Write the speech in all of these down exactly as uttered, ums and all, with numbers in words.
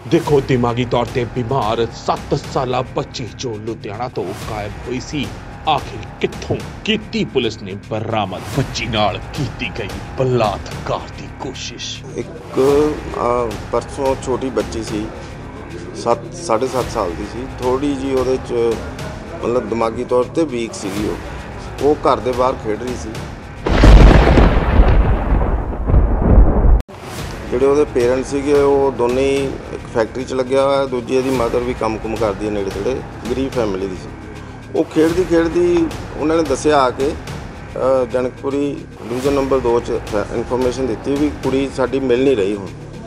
ਦੇਖੋ ਦਿਮਾਗੀ ਤੌਰ ਤੇ ਬਿਮਾਰ ਸੱਤ ਸਾਲਾ ਬੱਚੀ ਜੋ ਲੁਧਿਆਣਾ ਤੋਂ ਗਾਇਬ ਹੋਈ ਸੀ, ਆਖਿਰ ਕਿੱਥੋਂ ਕੀਤੀ ਪੁਲਿਸ ਨੇ ਬਰਾਮਦ। ਬੱਚੀ ਨਾਲ ਕੀਤੀ ਗਈ ਬਲਾਤਕਾਰ ਦੀ ਕੋਸ਼ਿਸ਼। ਇੱਕ ਪਰਸੋਂ ਛੋਟੀ ਬੱਚੀ ਸੀ, ਸੱਤ ਸਾਢੇ ਸੱਤ ਸਾਲ ਦੀ ਸੀ। ਥੋੜੀ ਜੀ ਉਹਦੇ 'ਚ ਮਤਲਬ ਦਿਮਾਗੀ ਤੌਰ ਤੇ ਵੀਕ ਸੀਗੀ। ਉਹ ਉਹ ਘਰ ਦੇ ਬਾਹਰ ਖੇਡ ਰਹੀ ਸੀ। ਜਿਹੜੇ ਉਹਦੇ ਪੇਰੈਂਟਸ ਸੀਗੇ ਉਹ ਦੋਨੇ ਹੀ ਇੱਕ ਫੈਕਟਰੀ 'ਚ ਲੱਗਿਆ ਹੋਇਆ, ਦੂਜੀ ਇਹਦੀ ਮਦਰ ਵੀ ਕੰਮ ਕੁਮ ਕਰਦੀ ਹੈ ਨੇੜੇ ਤੇੜੇ, ਗਰੀਬ ਫੈਮਿਲੀ ਦੀ ਸੀ। ਉਹ ਖੇਡਦੀ ਖੇਡਦੀ ਉਹਨਾਂ ਨੇ ਦੱਸਿਆ ਆ ਕੇ ਜਨਕਪੁਰੀ ਡਿਵੀਜ਼ਨ ਨੰਬਰ ਦੋ 'ਚ ਇਨਫੋਰਮੇਸ਼ਨ ਦਿੱਤੀ ਵੀ ਕੁੜੀ ਸਾਡੀ ਮਿਲ ਨਹੀਂ ਰਹੀ ਹੁਣ।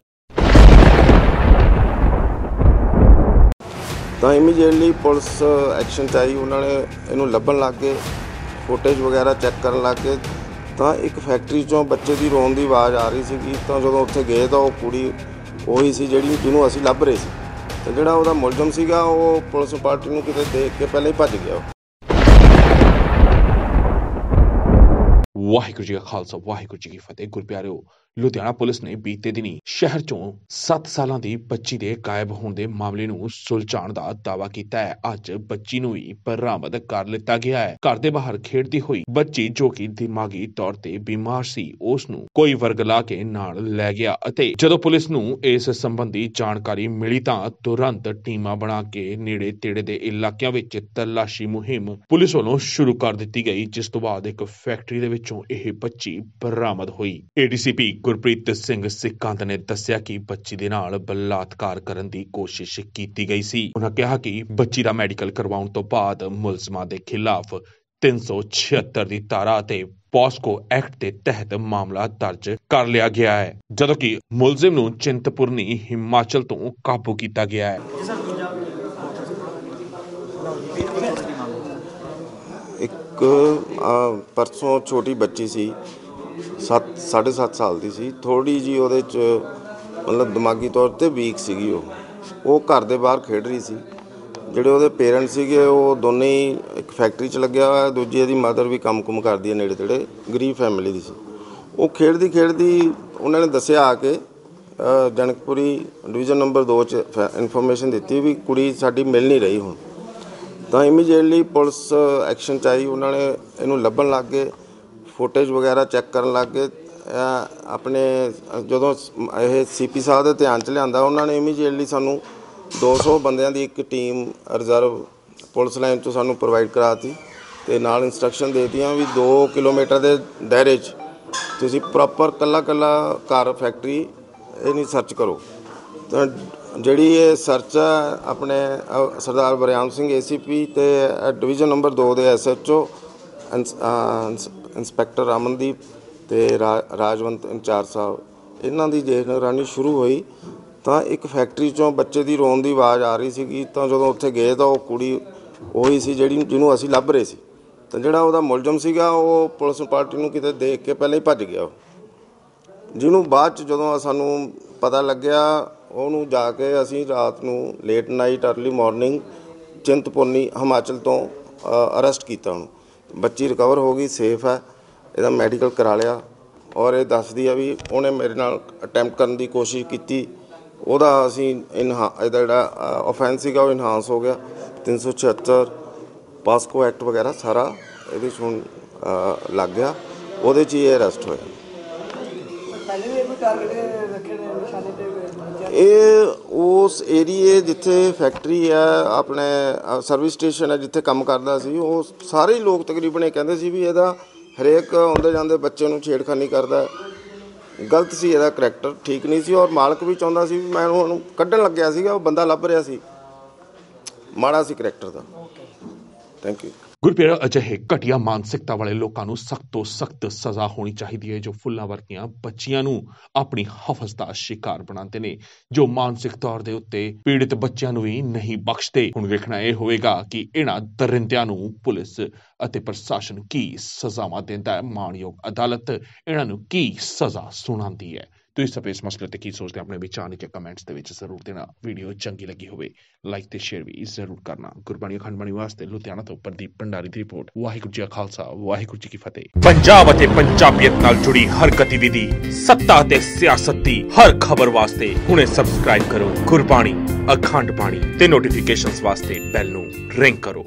ਤਾਂ ਇਮੀਡੀਏਟਲੀ ਪੁਲਿਸ ਐਕਸ਼ਨ 'ਚ ਆਈ। ਉਹਨਾਂ ਨੇ ਇਹਨੂੰ ਲੱਭਣ ਲੱਗ ਗਏ, ਫੁਟੇਜ ਵਗੈਰਾ ਚੈੱਕ ਕਰਨ ਲੱਗ ਗਏ। ਤਾਂ ਇੱਕ ਫੈਕਟਰੀ 'ਚੋਂ ਬੱਚੇ ਦੀ ਰੋਣ ਦੀ ਆਵਾਜ਼ ਆ ਰਹੀ ਸੀਗੀ। ਤਾਂ ਜਦੋਂ ਉੱਥੇ ਗਏ ਤਾਂ ਉਹ ਕੁੜੀ ਉਹੀ ਸੀ ਜਿਹੜੀ ਜਿਹਨੂੰ ਅਸੀਂ ਲੱਭ ਰਹੇ ਸੀ। ਅਤੇ ਜਿਹੜਾ ਉਹਦਾ ਮੁਲਜ਼ਮ ਸੀਗਾ ਉਹ ਪੁਲਿਸ ਪਾਰਟੀ ਨੂੰ ਕਿਤੇ ਦੇਖ ਕੇ ਪਹਿਲਾਂ ਹੀ ਭੱਜ ਗਿਆ। ਵਾਹਿਗੁਰੂ ਜੀ ਕਾ ਖਾਲਸਾ ਵਾਹਿਗੁਰੂ ਜੀ ਕੀ ਫਤਿਹ। ਗੁਰਪਿਆਰਿਓ, ਲੁਧਿਆਣਾ ਪੁਲਿਸ ਨੇ ਬੀਤੇ ਦਿਨੀ ਸ਼ਹਿਰ ਚੋਂ ਸੱਤ ਸਾਲਾਂ ਦੀ ਬੱਚੀ ਦੇ ਗਾਇਬ ਹੋਣ ਦੇ ਮਾਮਲੇ ਨੂੰ ਸੁਲਝਾਉਣ ਦਾ ਦਾਅਵਾ ਕੀਤਾ ਹੈ। ਅੱਜ ਬੱਚੀ ਨੂੰ ਵੀ ਬਰਾਮਦ ਕਰ ਲਿੱਤਾ ਗਿਆ ਹੈ। ਘਰ ਦੇ ਬਾਹਰ ਖੇਡਦੀ ਹੋਈ ਬੱਚੀ ਜੋ ਕਿ ਦਿਮਾਗੀ ਤੌਰ ਤੇ ਬਿਮਾਰ ਸੀ, ਉਸ ਨੂੰ ਕੋਈ ਵਰਗਲਾ ਕੇ ਨਾਲ ਲੈ ਗਿਆ ਅਤੇ ਜਦੋਂ ਪੁਲਿਸ ਨੂੰ ਇਸ ਸੰਬੰਧੀ ਜਾਣਕਾਰੀ ਮਿਲੀ ਤਾਂ ਤੁਰੰਤ ਟੀਮਾਂ ਬਣਾ ਕੇ ਨੇੜੇ ਤੇੜੇ ਦੇ ਇਲਾਕਿਆਂ ਵਿੱਚ ਤਲਾਸ਼ੀ ਮੁਹਿੰਮ ਪੁਲਿਸ ਵੱਲੋਂ ਸ਼ੁਰੂ ਕਰ ਦਿੱਤੀ ਗਈ, ਜਿਸ ਤੋਂ ਬਾਅਦ ਇੱਕ ਫੈਕਟਰੀ ਦੇ ਵਿੱਚੋਂ ਇਹ ਬੱਚੀ ਬਰਾਮਦ ਹੋਈ। A D C P Gurpreet Singh Sikkant ਨੇ ਦੱਸਿਆ ਕਿ ਬੱਚੀ ਦੇ ਨਾਲ ਬਲਾਤਕਾਰ ਕਰਨ ਦੀ ਕੋਸ਼ਿਸ਼ ਕੀਤੀ ਗਈ ਸੀ। ਉਹਨਾਂ ਕਿਹਾ ਕਿ ਬੱਚੀ ਦਾ ਮੈਡੀਕਲ ਕਰਵਾਉਣ ਤੋਂ ਬਾਅਦ ਮੁਲਜ਼ਮਾਂ ਦੇ ਖਿਲਾਫ ਤਿੰਨ ਸੌ ਛਿਅੱਤਰ ਦੀ ਧਾਰਾ ਅਤੇ ਪੋਸਕੋ ਐਕਟ ਦੇ ਤਹਿਤ ਮਾਮਲਾ ਦਰਜ ਕਰ ਲਿਆ ਗਿਆ ਹੈ, ਜਦੋਂ ਕਿ ਮੁਲਜ਼ਮ ਨੂੰ ਚਿੰਤਪੁਰਨੀ ਹਿਮਾਚਲ ਤੋਂ ਕਾਬੂ ਕੀਤਾ ਗਿਆ ਹੈ। ਇੱਕ ਪਰਸੋਂ ਛੋਟੀ ਬੱਚੀ ਸੀ, ਸੱਤ ਸਾਢੇ ਸੱਤ ਸਾਲ ਦੀ ਸੀ। ਥੋੜੀ ਜੀ ਉਹਦੇ 'ਚ ਮਤਲਬ ਦਿਮਾਗੀ ਤੌਰ ਤੇ ਵੀਕ ਸੀਗੀ। ਉਹ ਉਹ ਘਰ ਦੇ ਬਾਹਰ ਖੇਡ ਰਹੀ ਸੀ। ਜਿਹੜੇ ਉਹਦੇ ਪੇਰੈਂਟਸ ਸੀਗੇ ਉਹ ਦੋਨੇ ਹੀ ਇੱਕ ਫੈਕਟਰੀ 'ਚ ਲੱਗਿਆ ਹੋਇਆ, ਦੂਜੀ ਇਹਦੀ ਮਦਰ ਵੀ ਕੰਮ ਕੁਮ ਕਰਦੀ ਹੈ ਨੇੜੇ ਤੇੜੇ, ਗਰੀਬ ਫੈਮਿਲੀ ਦੀ ਸੀ। ਉਹ ਖੇਡਦੀ ਖੇਡਦੀ ਉਹਨਾਂ ਨੇ ਦੱਸਿਆ ਆ ਕੇ ਜਨਕਪੁਰੀ ਡਿਵੀਜ਼ਨ ਨੰਬਰ ਦੋ 'ਚ ਇਨਫੋਰਮੇਸ਼ਨ ਦਿੱਤੀ ਵੀ ਕੁੜੀ ਸਾਡੀ ਮਿਲ ਨਹੀਂ ਰਹੀ ਹੁਣ। ਤਾਂ ਇਮੀਡੀਏਟਲੀ ਪੁਲਿਸ ਐਕਸ਼ਨ 'ਚ ਆਈ। ਉਹਨਾਂ ਨੇ ਇਹਨੂੰ ਲੱਭਣ ਲੱਗ ਗਏ, ਫੁਟੇਜ ਵਗੈਰਾ ਚੈੱਕ ਕਰਨ ਲੱਗ ਗਏ। ਆਪਣੇ ਜਦੋਂ ਇਹ ਸੀ ਪੀ ਸਾਹਿਬ ਦੇ ਧਿਆਨ 'ਚ ਲਿਆਂਦਾ, ਉਹਨਾਂ ਨੇ ਇਮੀਡੀਏਟਲੀ ਸਾਨੂੰ ਦੋ ਸੌ ਬੰਦਿਆਂ ਦੀ ਇੱਕ ਟੀਮ ਰਿਜ਼ਰਵ ਪੁਲਿਸ ਲਾਈਨ 'ਚੋਂ ਸਾਨੂੰ ਪ੍ਰੋਵਾਈਡ ਕਰਾਤੀ ਅਤੇ ਨਾਲ ਇੰਸਟਰਕਸ਼ਨ ਦੇ ਦਿੱਤੀਆਂ ਵੀ ਦੋ ਕਿਲੋਮੀਟਰ ਦੇ ਦਾਇਰੇ 'ਚ ਤੁਸੀਂ ਪ੍ਰੋਪਰ ਇਕੱਲਾ ਇਕੱਲਾ ਘਰ ਫੈਕਟਰੀ ਇਹ ਨਹੀਂ ਸਰਚ ਕਰੋ। ਤਾਂ ਜਿਹੜੀ ਇਹ ਸਰਚ ਹੈ ਆਪਣੇ ਸਰਦਾਰ ਬਰਿਆਮ ਸਿੰਘ ਏ ਸੀ ਪੀ ਅਤੇ ਡਿਵੀਜ਼ਨ ਨੰਬਰ ਦੋ ਦੇ S H O inspector Amandeep ਅਤੇ ਰਾ ਰਾਜਵੰਤ ਇੰਚਾਰਜ ਸਾਹਿਬ, ਇਹਨਾਂ ਦੀ ਨਿਗਰਾਨੀ ਸ਼ੁਰੂ ਹੋਈ। ਤਾਂ ਇੱਕ ਫੈਕਟਰੀ 'ਚੋਂ ਬੱਚੇ ਦੀ ਰੋਣ ਦੀ ਆਵਾਜ਼ ਆ ਰਹੀ ਸੀਗੀ। ਤਾਂ ਜਦੋਂ ਉੱਥੇ ਗਏ ਤਾਂ ਉਹ ਕੁੜੀ ਉਹੀ ਸੀ ਜਿਹੜੀ ਜਿਹਨੂੰ ਅਸੀਂ ਲੱਭ ਰਹੇ ਸੀ। ਤਾਂ ਜਿਹੜਾ ਉਹਦਾ ਮੁਲਜ਼ਮ ਸੀਗਾ ਉਹ ਪੁਲਿਸ ਪਾਰਟੀ ਨੂੰ ਕਿਤੇ ਦੇਖ ਕੇ ਪਹਿਲਾਂ ਹੀ ਭੱਜ ਗਿਆ। ਜਿਹਨੂੰ ਬਾਅਦ 'ਚ ਜਦੋਂ ਸਾਨੂੰ ਪਤਾ ਲੱਗਿਆ, ਉਹਨੂੰ ਜਾ ਕੇ ਅਸੀਂ ਰਾਤ ਨੂੰ late night early morning Chintpurni Himachal ਤੋਂ ਅਰੈਸਟ ਕੀਤਾ। ਉਹਨੂੰ ਬੱਚੀ ਰਿਕਵਰ ਹੋ ਗਈ, ਸੇਫ ਹੈ, ਇਹਦਾ ਮੈਡੀਕਲ ਕਰਾ ਲਿਆ। ਔਰ ਇਹ ਦੱਸਦੀ ਆ ਵੀ ਉਹਨੇ ਮੇਰੇ ਨਾਲ ਅਟੈਂਪਟ ਕਰਨ ਦੀ ਕੋਸ਼ਿਸ਼ ਕੀਤੀ। ਉਹਦਾ ਅਸੀਂ ਇਨਹਾ ਇਹਦਾ ਜਿਹੜਾ ਓਫੈਂਸ ਸੀਗਾ ਉਹ ਇਨਹਾਂਸ ਹੋ ਗਿਆ। ਤਿੰਨ ਸੌ ਛਿਹੱਤਰ ਪਾਸਕੋ ਐਕਟ ਵਗੈਰਾ ਸਾਰਾ ਇਹਦੇ 'ਚ ਹੁਣ ਲੱਗ ਗਿਆ। ਉਹਦੇ 'ਚ ਹੀ ਇਹ ਅਰੈਸਟ ਹੋਇਆ। ਇਹ ਉਸ ਏਰੀਏ ਜਿੱਥੇ ਫੈਕਟਰੀ ਹੈ, ਆਪਣੇ ਸਰਵਿਸ ਸਟੇਸ਼ਨ ਹੈ ਜਿੱਥੇ ਕੰਮ ਕਰਦਾ ਸੀ, ਉਹ ਸਾਰੇ ਹੀ ਲੋਕ ਤਕਰੀਬਨ ਇਹ ਕਹਿੰਦੇ ਸੀ ਵੀ ਇਹਦਾ ਹਰੇਕ ਆਉਂਦੇ ਜਾਂਦੇ ਬੱਚੇ ਨੂੰ ਛੇੜਖਾਨੀ ਕਰਦਾ। ਗਲਤ ਸੀ, ਇਹਦਾ ਕਰੈਕਟਰ ਠੀਕ ਨਹੀਂ ਸੀ। ਔਰ ਮਾਲਕ ਵੀ ਚਾਹੁੰਦਾ ਸੀ ਵੀ ਮੈਂ ਉਹਨੂੰ ਕੱਢਣ ਲੱਗਿਆ ਸੀਗਾ, ਉਹ ਬੰਦਾ ਲੱਭ ਰਿਹਾ ਸੀ, ਮਾੜਾ ਸੀ ਕਰੈਕਟਰ ਦਾ। Thank you. ਗੁਰਪਿਆਰਿਓ, ਅਜਿਹੇ ਘਟੀਆ ਮਾਨਸਿਕਤਾ ਵਾਲੇ ਲੋਕਾਂ ਨੂੰ ਸਖਤ ਤੋਂ ਸਖਤ ਸਜ਼ਾ ਹੋਣੀ ਚਾਹੀਦੀ ਹੈ, ਜੋ ਫੁੱਲਾਂ ਵਰਗੀਆਂ ਬੱਚੀਆਂ ਨੂੰ ਆਪਣੀ ਹਵਸ ਦਾ ਸ਼ਿਕਾਰ ਬਣਾਉਂਦੇ ਨੇ, ਜੋ ਮਾਨਸਿਕ ਤੌਰ ਦੇ ਉੱਤੇ ਪੀੜਿਤ ਬੱਚਿਆਂ ਨੂੰ ਵੀ ਨਹੀਂ ਬਖਸ਼ਦੇ। ਹੁਣ ਵੇਖਣਾ ਇਹ ਹੋਵੇਗਾ ਕਿ ਇਹਨਾਂ ਦਰਿੰਦਿਆਂ ਨੂੰ ਪੁਲਿਸ ਅਤੇ ਪ੍ਰਸ਼ਾਸਨ ਕੀ ਸਜ਼ਾਵਾਂ ਦਿੰਦਾ ਹੈ। ਮਾਣਯੋਗ ਅਦਾਲਤ ਇਹਨਾਂ ਨੂੰ ਕੀ ਸਜ਼ਾ ਸੁਣਾਉਂਦੀ ਹੈ। ਤੁਸੀਂ ਸਭ ਇਸ ਮਸਲੇ ਤੇ ਕੀ ਸੋਚਦੇ ਆਪਣੇ ਵਿਚਾਰ ਨੀਚੇ ਕਮੈਂਟਸ ਦੇ ਵਿੱਚ ਜ਼ਰੂਰ ਦੇਣਾ। ਵੀਡੀਓ ਚੰਗੀ ਲੱਗੀ ਹੋਵੇ ਲਾਈਕ ਤੇ ਸ਼ੇਅਰ ਵੀ ਜ਼ਰੂਰ ਕਰਨਾ। ਗੁਰਬਾਣੀ ਅਖੰਡ ਬਾਣੀ ਵਾਸਤੇ ਲੁਧਿਆਣਾ ਤੋਂ ਪ੍ਰਦੀਪ ਭੰਡਾਰੀ ਦੀ ਰਿਪੋਰਟ। ਵਾਹਿਗੁਰੂ ਜੀ ਕਾ ਖਾਲਸਾ, ਵਾਹਿਗੁਰੂ ਜੀ ਕੀ ਫਤਿਹ। ਪੰਜਾਬ ਅਤੇ ਪੰਜਾਬੀਅਤ ਨਾਲ ਜੁੜੀ ਹਰ ਗਤੀਵਿਧੀ, ਸੱਤਾ ਤੇ ਸਿਆਸਤ ਦੀ ਹਰ ਖਬਰ ਵਾਸਤੇ ਹੁਣੇ ਸਬਸਕ੍ਰਾਈਬ ਕਰੋ ਗੁਰਬਾਣੀ ਅਖੰਡ ਬਾਣੀ ਤੇ ਨੋਟੀਫਿਕੇਸ਼ਨਸ ਵਾਸਤੇ ਬੈਲ ਨੂੰ ਰਿੰਗ ਕਰੋ।